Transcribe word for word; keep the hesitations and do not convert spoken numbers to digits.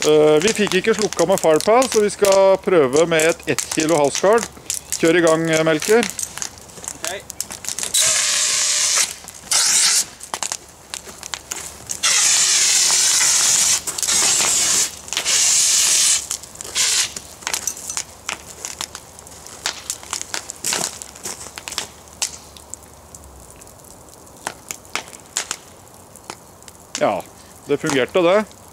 Uh, vi fikk ikke slukka med Firepan, så vi skal prøve med et ett kilo halskard. Kjør i gang, Melker. Ok. Ja, det fungerte det.